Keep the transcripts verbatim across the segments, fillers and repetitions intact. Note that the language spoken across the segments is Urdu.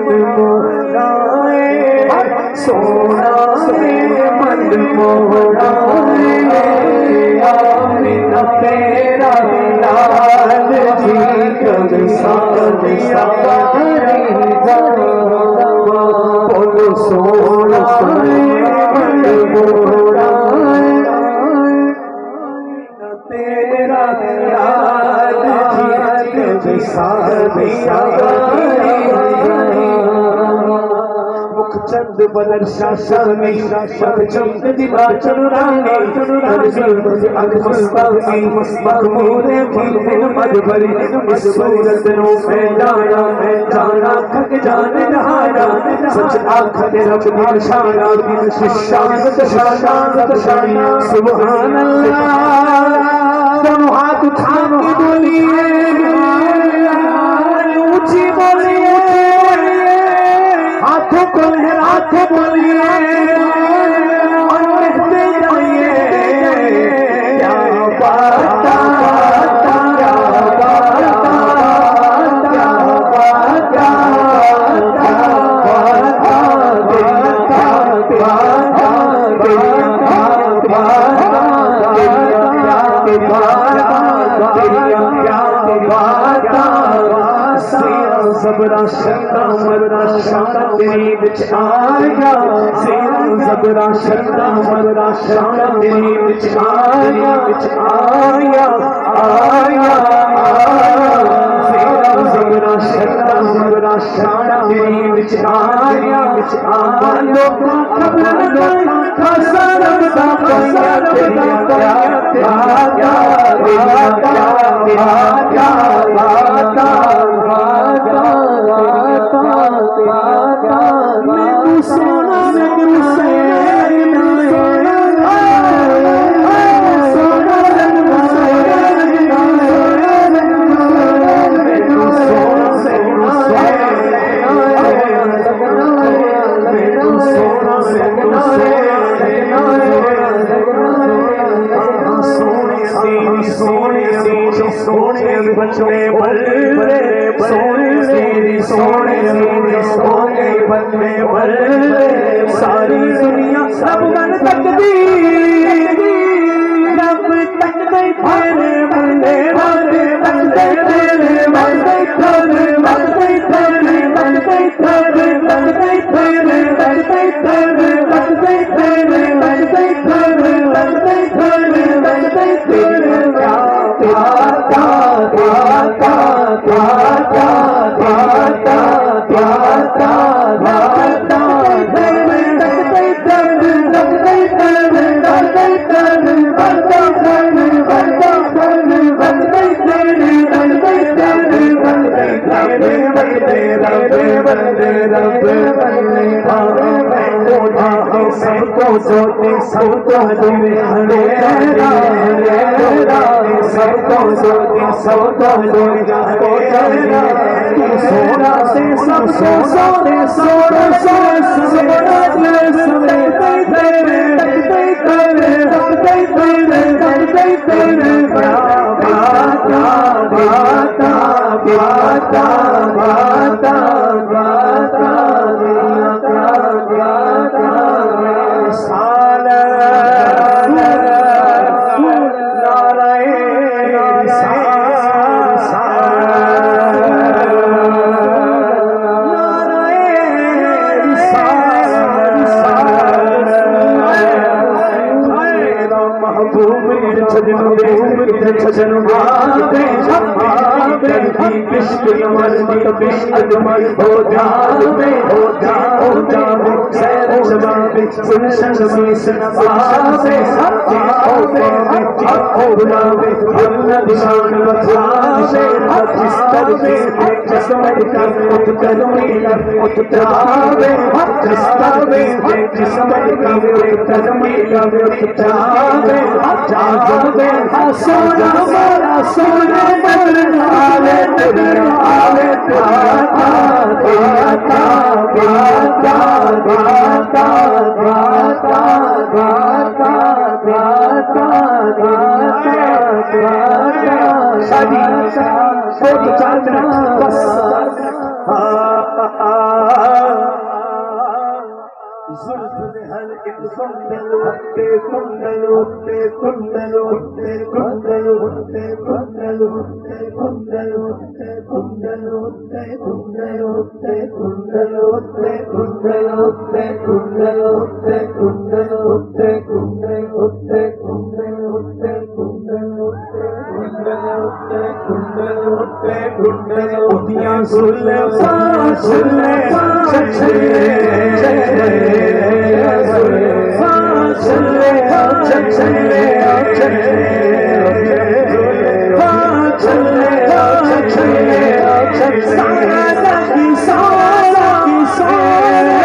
من موڑا سونا من موڑا آمینہ تیرا لال جی کب سادیا بولو سونا من موڑا آمینہ تیرا لال جی کب سادیا چند بدر شاشانی شد چمد دیبا چنرانی ترزیل اگ مستقی مغمور مغمور مدبری اس صورت نو پھیلانا جانا کھک جان نہانا سچ آنکھ دے رب دی نشانا شانت شانت شانا سبحان اللہ دونوں ہاتھ اٹھا کے بولیے اونچی بولیے ہاتھوں کو لہراتے بولیے اور کہتے جائیے کیا بات کیا بات کیا بات زبرا شکا مرا شانا تیری بچ آیا سیرا زبرا شکا مرا شانا تیری بچ آیا بچ آیا آیا سیرا زبرا شکا مرا شانا تیری بچ آیا بچ آیا لوگا خبر لوگا خسا ربتا خسا ربتا کیا کیا کیا کیا کیا کیا سونا رنگ حسین سونا رنگ حسین سونے سونے بچے بلے سونے تیری سونے سونے بچے بلے ساری دنیا سب گن تک دی رب تک دے تیرے بندے بندے بندے تیرے بندے تیرے بندے تیرے بندے تیرے بندے تیرے بندے تیرے بندے تیرے بندے تیرے بندے تیرے بندے تیرے کیا کیا کیا کیا کیا سب کو سوتے سب کو دے سب کو سوتے سب کو دے سونا سے سب سو سوتے سونا سونا سونا سونا تیرے تیرے تیرے تیرے تیرے باتا باتا باتا باتا باتا سونا مارا سونا مرنا آلے تیرے آلے باتا باتا باتا باتا باتا باتا باتا باتا شادی بہت چاندنا بس زلف ہر ایک کنڈل ہوتے کنڈل ہوتے کنڈل ہوتے کنڈل ہوتے کنڈل ہوتے کنڈل ہوتے کنڈل ہوتے کنڈل ہوتے کنڈل ہوتے کنڈل ہوتے کنڈل ہوتے کنڈل ہوتے کنڈل ہوتے کنڈل ہوتے کنڈل ہوتے کنڈل ہوتے کنڈل ہوتیاں زلفاں زلفاں چلے چلے زلفاں چلے چلے چلے زلفاں چلے چلے سارا کی سارا کی سارا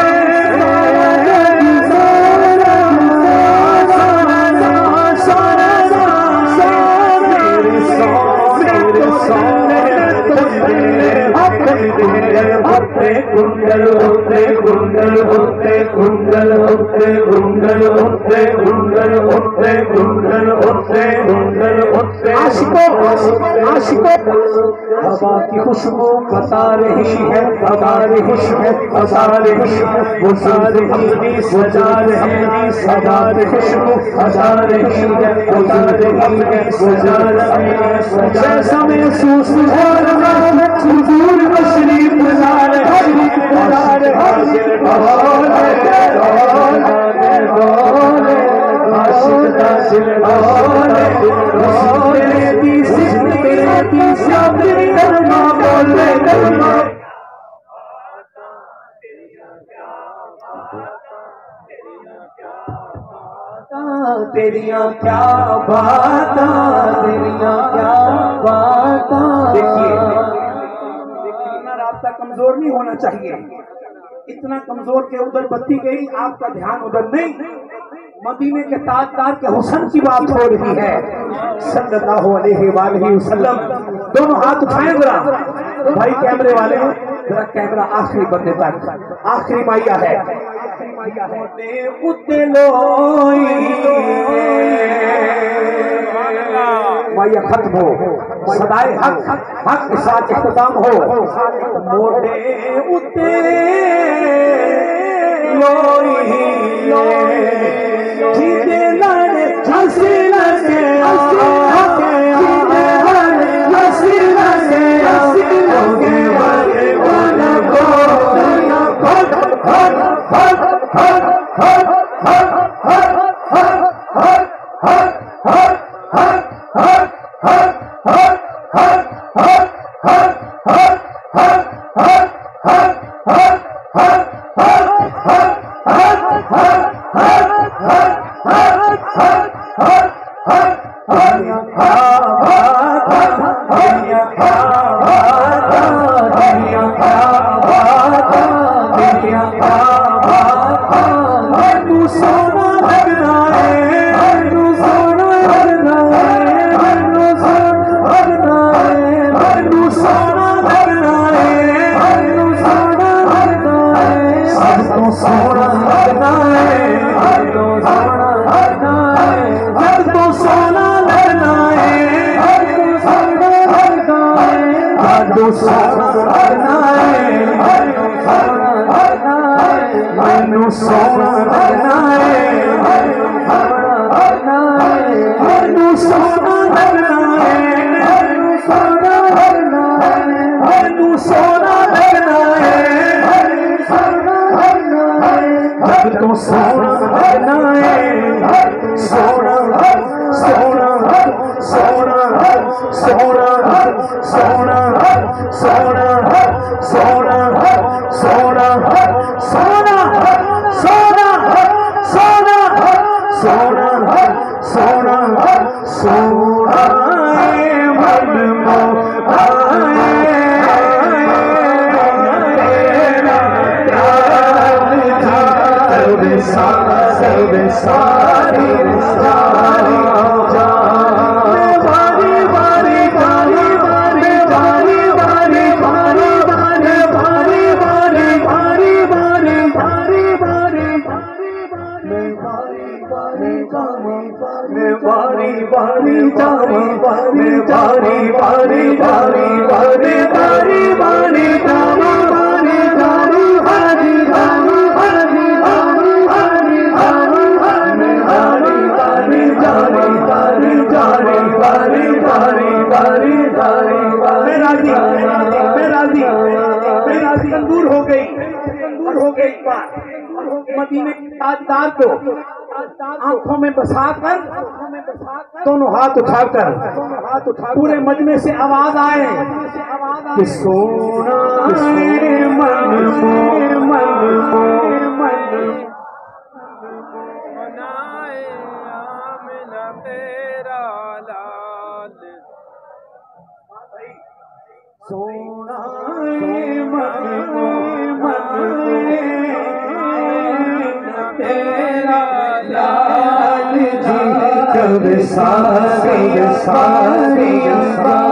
کنڈل ہوتے کنڈل ہوتے کنڈل ہوتے کنڈل ہوتے کنڈل ہوتے کنڈل ہوتے کنڈل ہوتے عاشقوں عاشقوں ہوا کی خوشبو بتا رہی ہے بتا رہی ہے بتا رہی ہے وہ سارے اپنی سجا رہی ہے سجا خوشبو بتا رہی ہے بتا رہی ہے سجا رہی ہے جیسا محسوس ہو رہا ہے حضور تشریف لا رہے حاضر حاضر بولے بولے بولے عاشق حاضر بولے بولے دی زندگی دی شادی کرنا بولے کرنا تیریاں کیا باتاں تیریاں کیا باتاں دیکھیے اتنا رابطہ کمزور نہیں ہونا چاہیے اتنا کمزور کہ ادھر بتی گئی آپ کا دھیان ادھر نہیں مدینے کے تاجدار کے حسن کی بات ہو رہی ہے صلی اللہ علیہ وآلہ وسلم دونوں ہاتھ اٹھائیں ذرا بھائی کیمرے والے ذرا کیمرہ آخری بندے تک آخری مائیا ہے مائیا ختم ہو صدائے حق حق کے ساتھ اختتام ہو موٹے اتے لوئی جیتے لڑے ہنسی لگے جیتے لڑے ہنسی لگے لوگے والے والا بولا بھٹ بھٹ بھٹ بھٹ بھٹ بھٹ بھٹ بھٹ بھٹ دور ہو گئی بات مدینے کے تاجدار کو آنکھوں میں بسا کر دونوں ہاتھ اٹھا کر پورے مجمع سے آواز آئے کہ سونا من من من منائے آمنہ تیرا لال سونا من من تیرا لال جی کب ساری ساری